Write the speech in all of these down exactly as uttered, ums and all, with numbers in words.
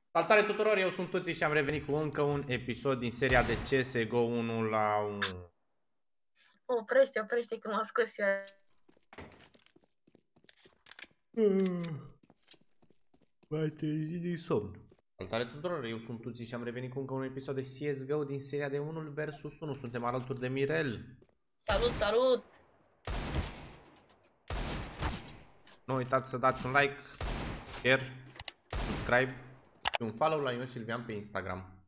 Salutare tuturor, eu sunt Tuții și am revenit cu încă un episod din seria de C S G O unu la unu. Oprește, oprește că m-a scos eu. Mai trezit din somn. Salutare tuturor, eu sunt Tuții și am revenit cu încă un episod de C S G O din seria de unu versus unu. Suntem alături de Mirel. Salut, salut! Nu uitați să dați un like, share, subscribe și un follow la Ion Silvian pe Instagram.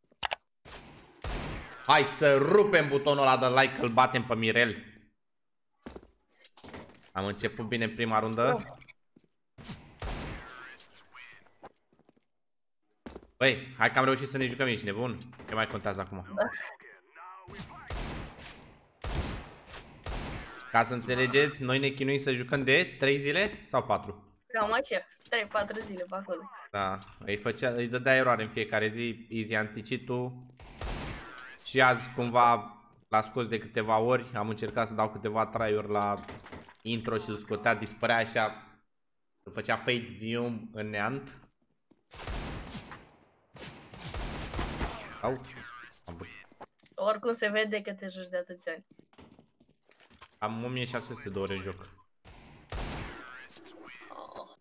Hai să rupem butonul ăla de like, că îl batem pe Mirel. Am început bine prima rundă. Băi, hai că am reușit să ne jucăm, ești nebun? Ce mai contează acum? Da. Ca să înțelegeți, noi ne chinuim să jucăm de trei zile sau patru? Cam așa, trei patru zile pe acolo. Da, îi, făcea, îi dădea eroare în fiecare zi, easy anti-cheat-ul. Și azi cumva l-a scos de câteva ori, am încercat să dau câteva try-uri la intro și îl scotea, dispărea așa, îl făcea fade view în neant. Au. Oricum se vede că te joci de atâția ani. Am o mie șase sute de ore în joc. Oh.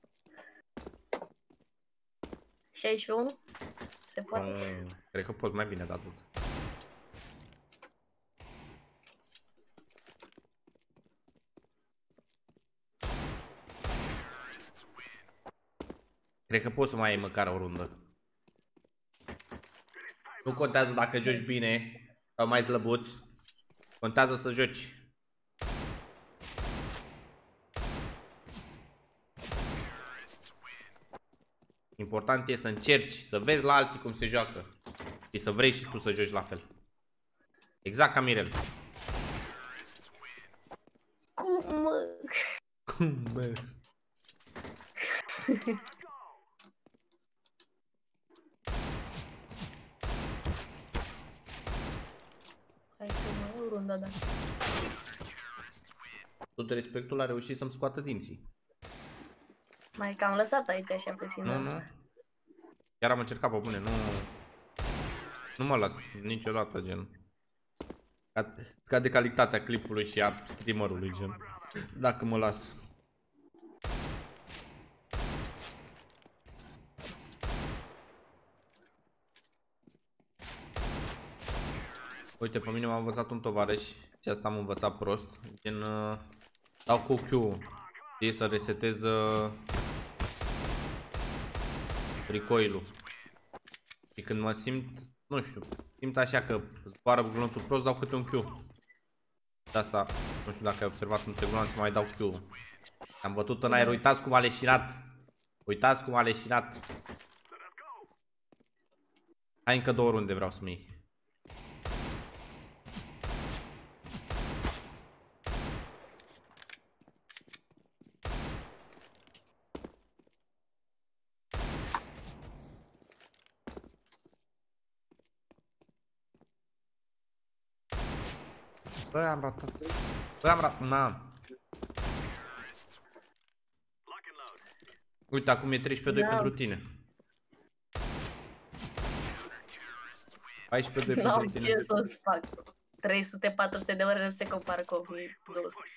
șaisprezece unu? Se poate? Um, cred că poți mai bine de atât. Cred că poți să mai ai măcar o rundă. Nu contează dacă joci bine sau mai slăbuț. Contează să joci. Important e să încerci, să vezi la alții cum se joacă și să vrei și tu să joci la fel. Exact ca Mirel. Cum mă? Cum mă? Hai că mai e o rundă, da. Tot respectul a reușit să-mi scoată dinții. Mai cam lăsat aici așa pe sine. Nu, nu. Chiar am încercat pe bune, nu... Nu mă las niciodată, gen. Scade calitatea clipului și a streamerului, gen. Dacă mă las. Uite, pe mine m-a învățat un tovarăș și asta am învățat prost. Gen, uh, dau cu Q. E să resetez uh, recoil-ul. Și când mă simt, nu știu, simt așa că zboară glonțul prost, dau câte un Q. De asta, nu știu dacă ai observat între glonțe, mai dau Q. Am bătut în aer, uitați cum a leșinat. Uitați cum a leșinat. Hai încă două runde vreau să-mi iei. Bă, am ratat. Bă, am ratat. Na. Uite, acum e treisprezece doi pentru tine. paisprezece doi pentru tine. N-am ce să-ți fac. trei sute patru sute de ore nu se compară cu o mie două sute.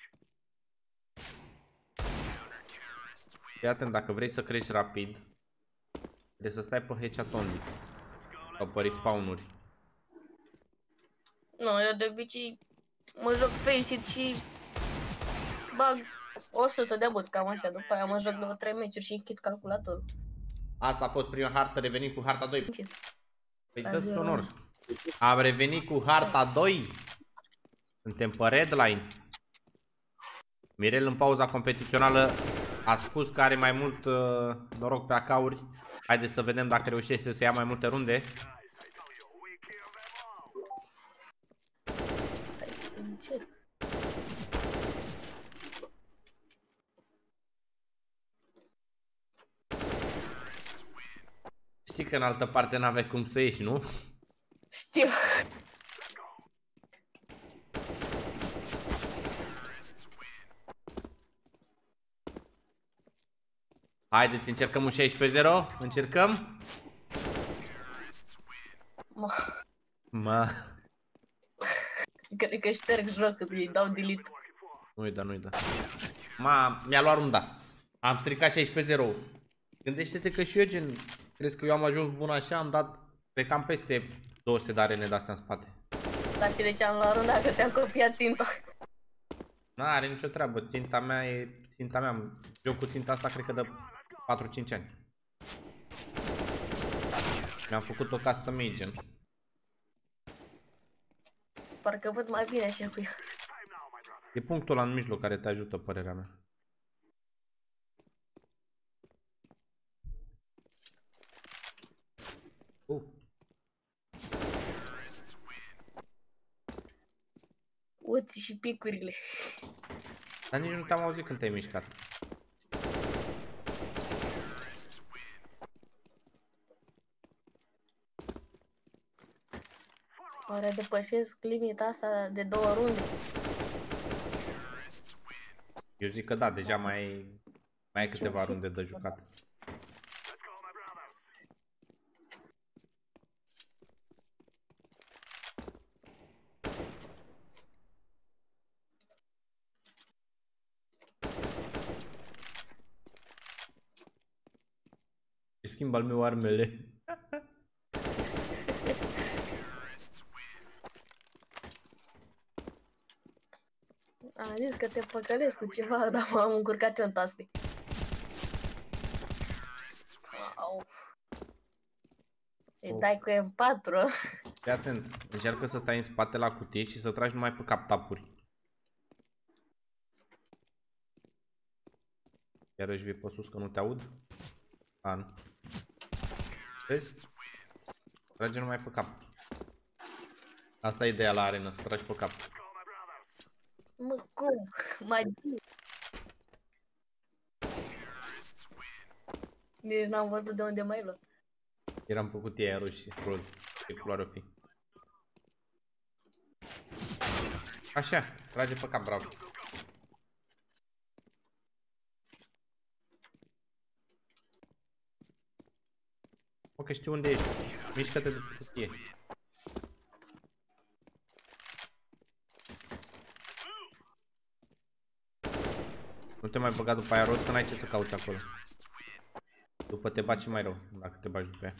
Fii atent, dacă vrei să crești rapid, trebuie să stai pe headshot only. Sau pe respawn-uri. Nu, eu de obicei mă joc face-it și bag o sută de boost, cam așa. După aia mă joc două trei meciuri și închid calculatorul. Asta a fost prima hartă, revenim cu harta doi. Ce? Păi dă sonor. Am revenit cu harta doi. Suntem pe redline. Mirel în pauza competițională a spus că are mai mult uh, noroc pe acauri. Haideți să vedem dacă reușește să ia mai multe runde. Hai să încerc. Știi că în altă parte n-aveai cum să ieși, nu? Știu. Haideți, încercăm un șaisprezece zero. Încercăm. Ma. Ma. Cred că șterg jocul, îi dau delete. Nu-i da, nu-i da. Ma, mi-a luat runda. Am stricat șaisprezece zero. Gândește-te că și eu, gen, crezi că eu am ajuns bun așa, am dat, cred că am peste două sute de arene de-astea în spate. Dar știi de ce am luat runda? Că ți-am copiat ținta. N-are nicio treabă, ținta mea e, ținta mea, joc cu ținta asta cred că de patru cinci ani. Mi-am făcut o custom made, gen. Parcă văd mai bine așa cu ea. E punctul ăla în mijloc care te ajută, părerea mea. Uh. Oții și picurile. Dar nici nu te-am auzit când te-ai mișcat. Oare depășesc limita asta de două runde? Eu zic că da, deja mai ai, mai ai câteva runde de jucat. Îi schimb al meu armele. Am zis că te păcălesc cu ceva, dar m-am încurcat eu în taste. Au. Îi dai cu M patru. Fii atent, încearcă să stai în spate la cutie și să tragi numai pe cap tapuri. Iar își vii pe sus că nu te aud? A, nu. Vezi? Trage numai pe cap. Asta e ideea la arenă, să tragi pe cap. Mă, cum? Magie. Nici n-am văzut de unde mai luat. Eram pe cutia aia roșie, roz, ce culoare o fi. Așa, trage pe cap, bravo. O, că știu unde ești. Mișcă-te de pe cutie. Nu te mai băga după aia roz, că n-ai ce să cauți acolo. După te baci mai rău, dacă te bagi după ea.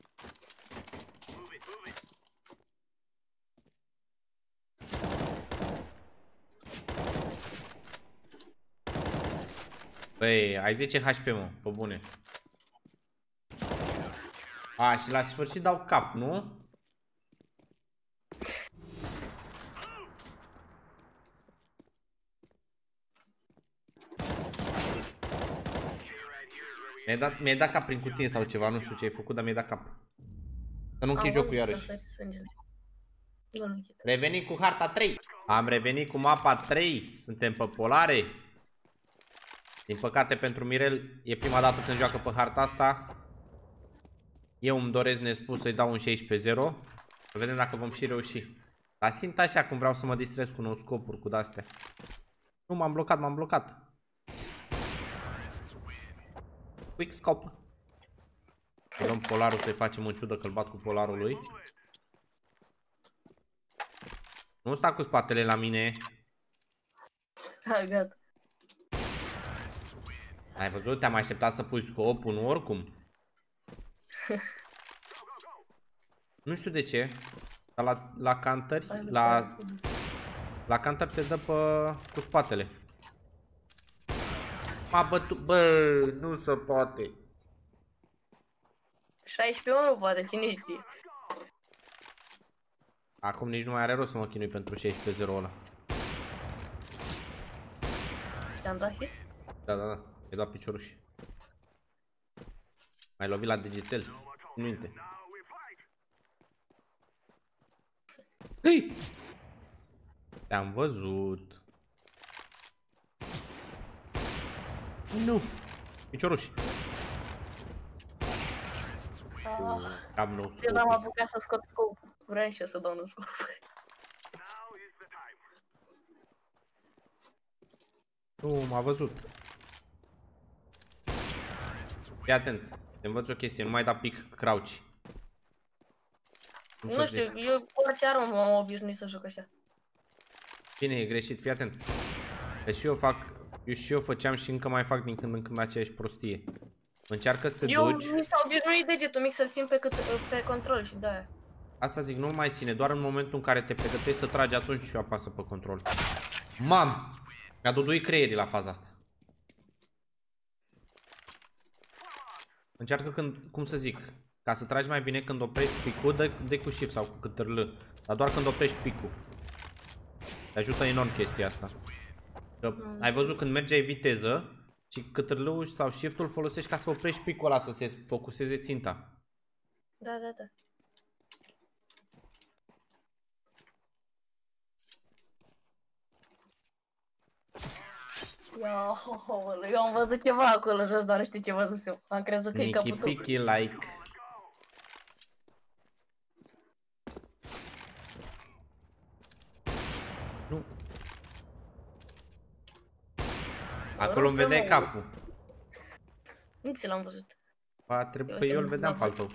Băi, ai zece H P, mă, pe bune. A, și la sfârșit dau cap, nu? Mi-ai dat, mi-ai dat cap prin cutie sau ceva, nu știu ce ai făcut, dar mi-ai dat cap. Să nu închid jocul iarăși. Reveni cu harta trei. Am revenit cu mapa trei. Suntem pe polare. Din păcate pentru Mirel e prima dată când joacă pe harta asta. Eu îmi doresc nespus să-i dau un șaisprezece zero. Să vedem dacă vom și reuși. Dar simt așa cum vreau să mă distrez cu nou scopuri, cu de-astea. Nu, m-am blocat, m-am blocat. Quick scope. Îi luăm polarul să-i facem o ciudă că îl bat cu polarul lui. Nu sta cu spatele la mine. Ha, gata. Ai văzut? Te-am așteptat să pui scopul, nu oricum. Nu știu de ce. Dar la, la cantări, la, la cantări te dă pe, cu spatele. M-a bătut, bă, nu se poate. șaisprezece unu poate, cine știe. Acum nici nu mai are rost să mă chinui pentru șaisprezece zero ăla. Ți-am dat hit? Da, da, da, i-ai dat picioruși. M-ai lovit la degețel, în minte. Hei! Te-am văzut. Nu! Picioruși. Ah, Am nou eu n-am apucat să scot scopul. Vreau și eu să dau un scop. Nu, m-a văzut. Fii atent. Te învăț o chestie, nu mai da pic crouch. Cum Nu să știu, zic? eu cu orice armă m-am obișnuit să joc așa. Bine, e greșit, fii atent. Că și eu fac, eu și eu făceam și încă mai fac din când în când aceeași prostie. Încearcă să te Eu duci. mi s-a obișnuit degetul mic să-l țin pe, cât, pe control și de-aia. Asta zic, nu mai ține, doar în momentul în care te pregătești să tragi, atunci și apasă pe control. Mam! Mi-a duduit creierii la faza asta. Încearcă când, cum să zic, ca să tragi mai bine când oprești picul, dă, dă cu shift sau cu câtărlă. Dar doar când oprești picul. Te ajută enorm chestia asta. Că mm. ai văzut când mergeai viteză și câtărlăul sau shift-ul folosești ca să oprești picul ăla, să se focuseze ținta. Da, da, da. Ia, eu am văzut ceva acolo jos, dar nu știu ce văzusem. Am crezut că e capul tău. Picky like. Nu. Acolo îmi vedeai capul. Nu ți l-am văzut. Ba, trebuie, păi eu îl vedeam pe al tău.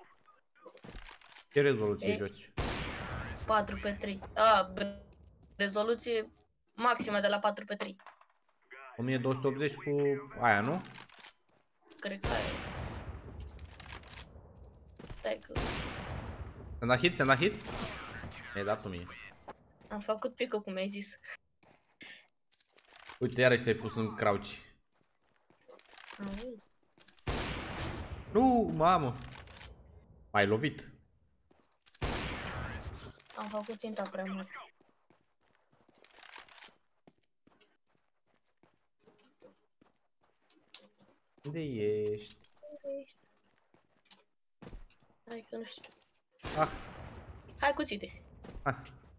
Ce rezoluție joci? patru pe trei. A, rezoluție maximă de la patru pe trei. o mie două sute optzeci cu aia, nu? Cred că aia. Stai că... Ți-am dat hit? Ți-am dat hit? Mi-ai dat mie. Am făcut pică cum ai zis. Uite, iarăși te-ai pus în crouch. Auzi. Nu, mamă. M-ai lovit. Am făcut ținta prea mult. Unde ești? Unde ești? Hai că nu știu. Ah. Hai cuțite. Ah.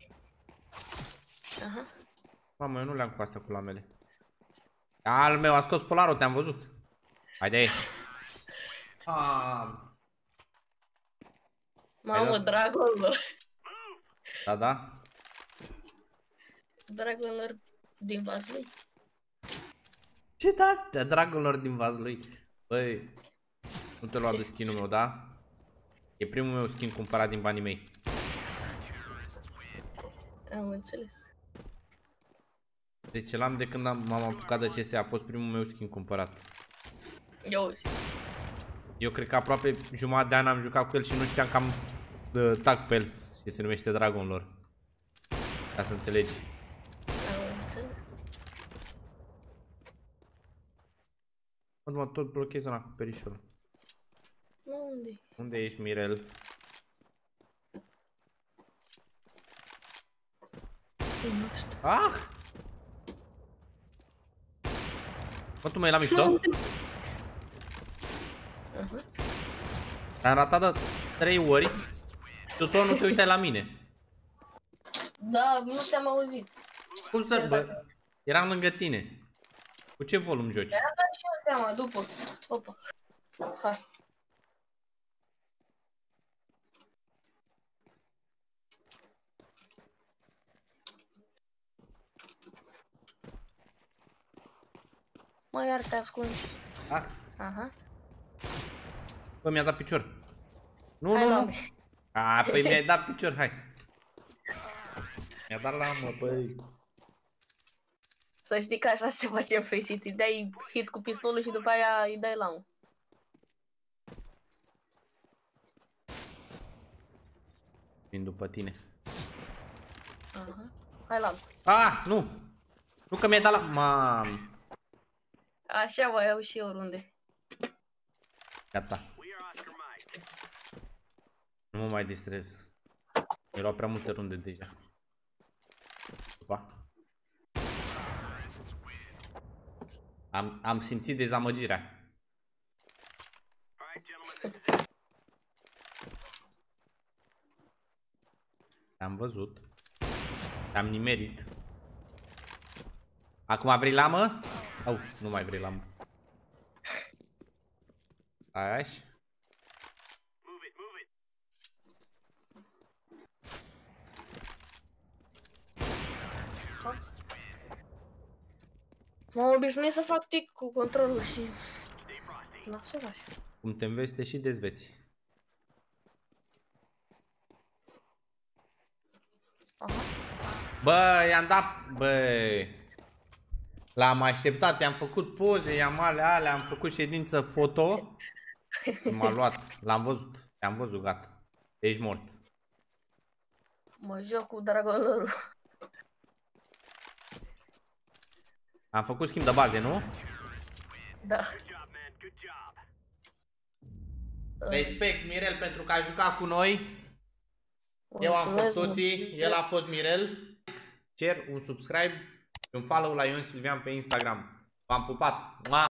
Aha. Mamă, eu nu le-am cu astea cu lamele. Al meu a scos polarul, te-am văzut. Haide. Ah. Mamă, Dragonlord. Da, da. Dragonlord din Vaslui. Ce de astea, Dragonlord din Vaslui? Băi, nu te lua de skin-ul meu, da? E primul meu skin cumpărat din banii mei. Am înțeles. Deci l-am de când m-am apucat de C S, a fost primul meu skin cumpărat. Eu. Eu cred că aproape jumătate de an am jucat cu el și nu știam că am uh, tag pe el și se numește Dragonlord. Ca să înțelegi. Am înțeles. Mă, tot blochezi în acoperișul. Mă, unde? Unde ești, Mirel? Nu știu. Ah! Mă, tu mai la mișto? Uh-huh. Am ratat de trei ori și tu tot nu te uitai la mine. Da, nu ți-am auzit. Cum să, bă? Eram lângă tine. Cu ce volum joci? Mi-a dat și eu seama, după. Opa. Hai. Mă, iar te ascunzi. Ah, Aha. bă, mi-a dat picior. Nu, Hai, nu, la nu. A, păi mi-ai dat picior, hai. Mi-a dat lamă, băi. Să știi că așa se face în Face-It. Îi dai hit cu pistolul și după aia îi dai lamă. Vin după tine. Aha. Hai, lamă. Ah, nu. Nu că mi-ai dat la... Mam. Așa mai iau și eu oriunde. Gata. Nu mă mai distrez. Mi-au luat prea multe runde deja. Opa. Am, am simțit dezamăgirea. Te-am văzut. Te-am nimerit. Acum vrei lamă? Au, nu mai vrei lamă. Așa. M-am obișnuit să fac pic cu controlul și... Lasă-o așa. Cum te înveți, te și dezveți. Aha. Bă, i-am dat... Bă... L-am așteptat, i-am făcut poze, i-am alea, alea, am făcut ședință foto. M-a luat, l-am văzut, i-am văzut, gata. Ești mort. Mă joc cu dragolorul. Am făcut schimb de baze, nu? Da. Respect, Mirel, pentru că a jucat cu noi. Eu am fost Toții, el a fost Mirel. Cer un subscribe, un follow la Ion Silvian pe Instagram. V-am pupat! Mua!